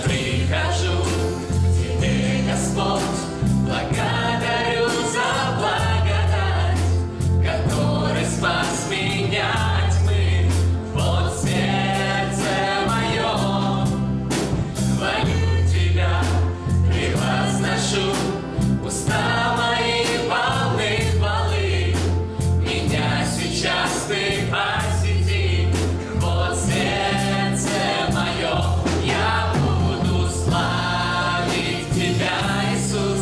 прихожу к Тебе, Господь, благодарю за благодать, который спас меня от тьмы. Вот сердце мое, хвалю Тебя, превозношу, уста мои полны хвалы. Меня сейчас Ты посети, вот сердце мое, я буду славить Тебя, Иисус.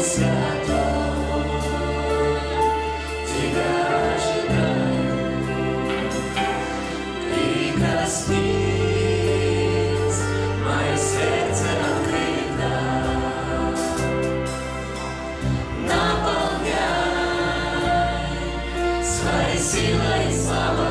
Святой, Тебя ожидаю. Прикоснись, мое сердце открыто, наполняй своей силой и славой.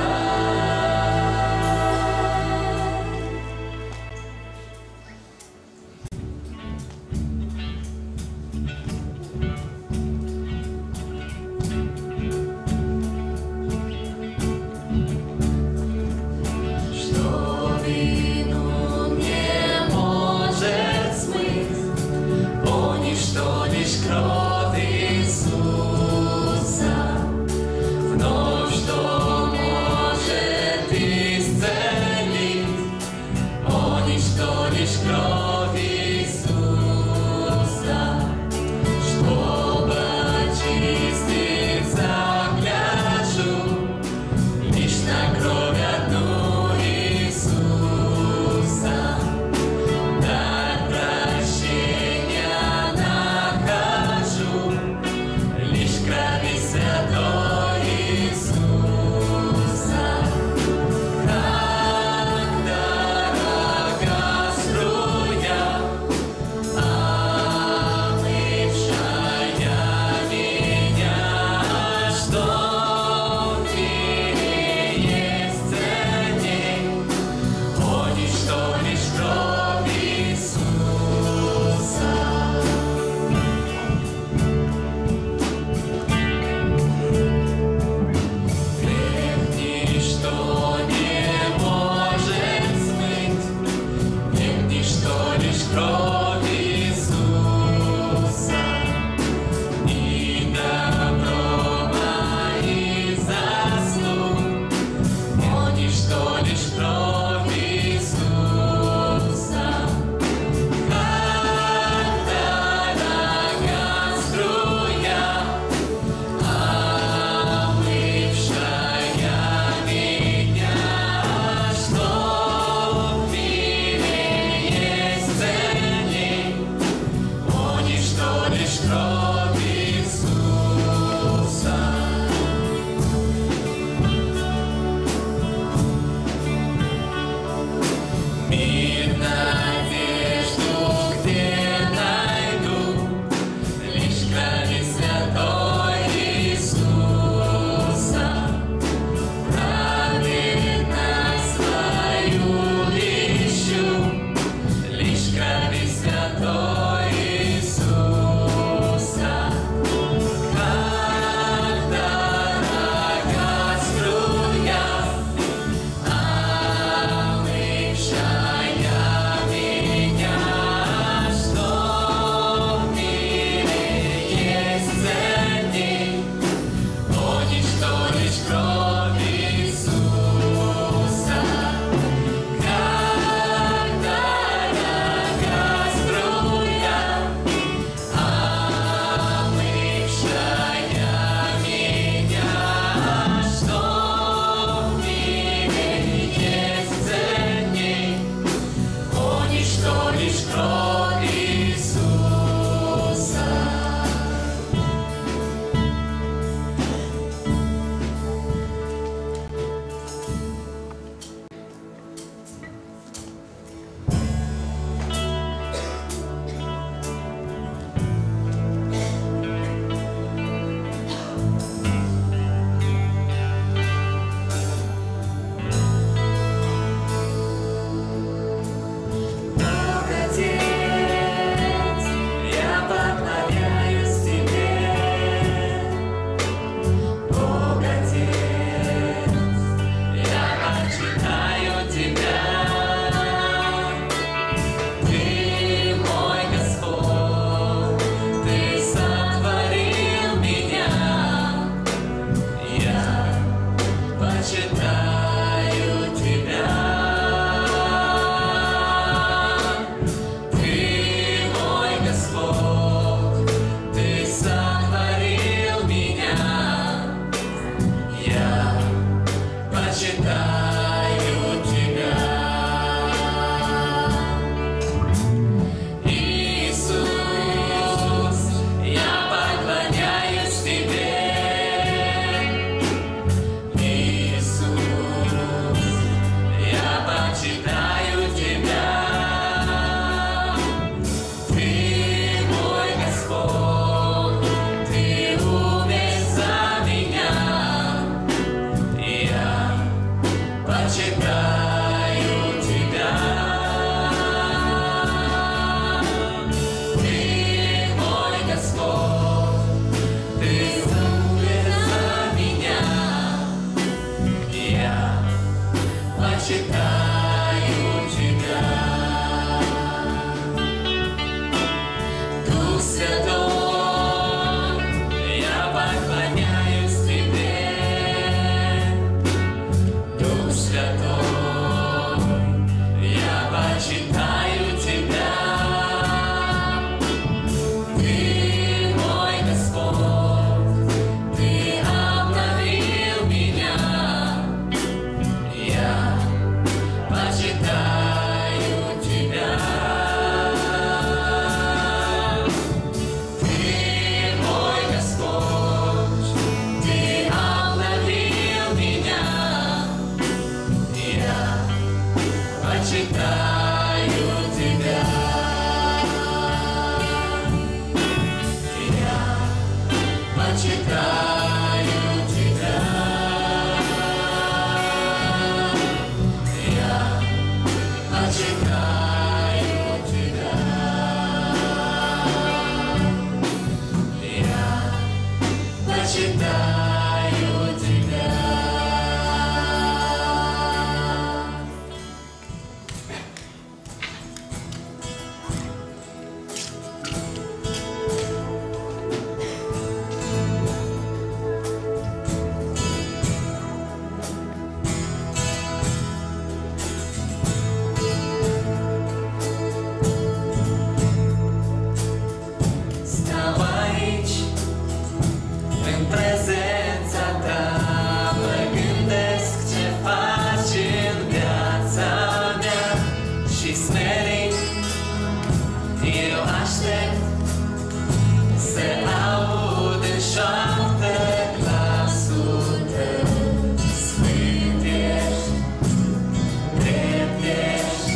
Eu aștept să aud în șoaptă glasul tău. Sfânt ești, drept ești,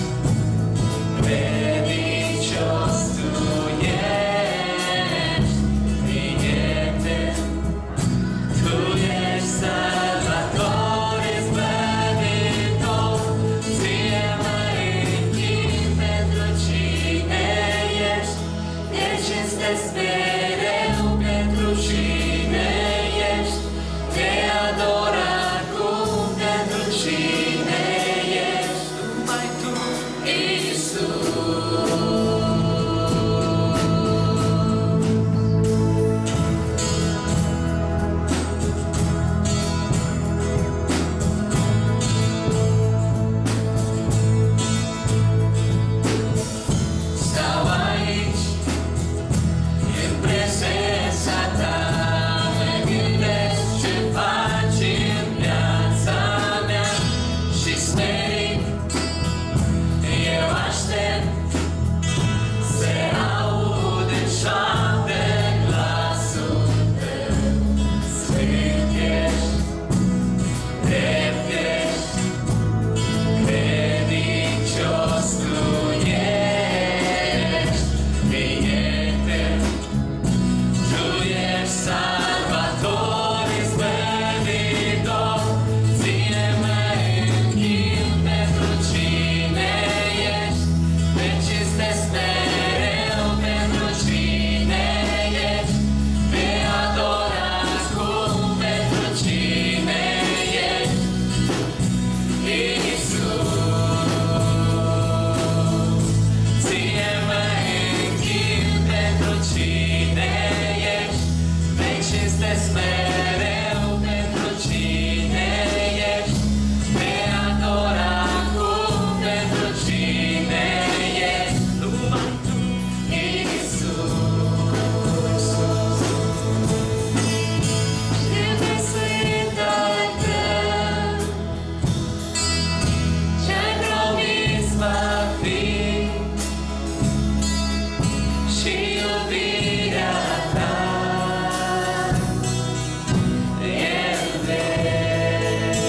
credincios tu ești, prieten, tu ești salvator, izbăvitor, ție mă închin pentru cine ești, te cinstesc mereu pentru cine ești, te ador acum pentru cine ești, numai tu, Iisus. Stau aici, în prezența ta, mă gândesc ce faci în viața mea și smerit, eu aștept să aud în șoaptă glasul tău. Sfânt ești, drept ești, credincios tu ești, prieten, tu ești salvator, izbăvitor, ție mă închin pentru cine ești, te cinstesc mereu pentru cine ești, te ador acum pentru cine ești, Iisus. Ție mă închin pentru cine ești, te cinstesc mereu pentru cine ești, te ador acum pentru cine ești, numai tu, Iisus. Știu că sunt al tău, ce-ai promis va fi, și iubirea ta e veci.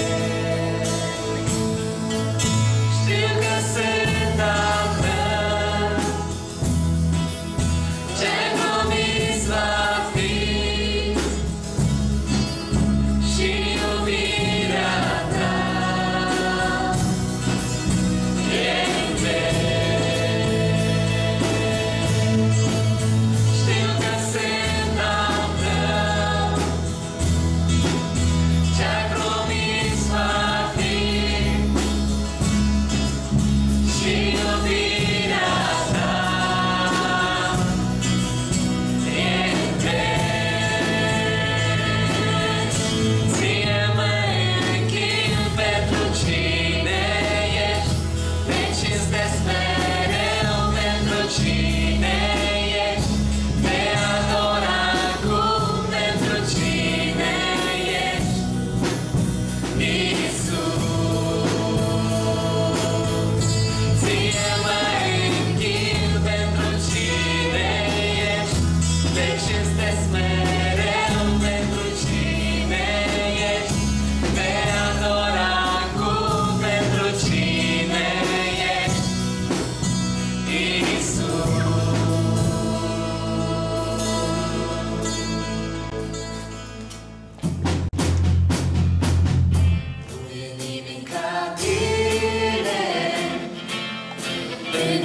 Știu că sunt al tău, ce-ai promis va fi, și iubirea ta e veci. Știu că sunt al tău, ce-ai promis va fi, și iubirea ta e veci. Ție mă închin pentru cine ești, te cinstesc mereu pentru cine ești, te ador acum pentru cine ești, Iisus. Ție mă închin pentru cine ești, te cinstesc mereu pentru cine ești, te ador acum pentru cine ești, Iisus. Nu e nimeni ca tine în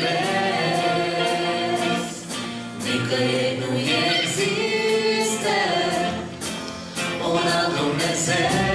univers, nicăieri nu există un alt Dumnezeu.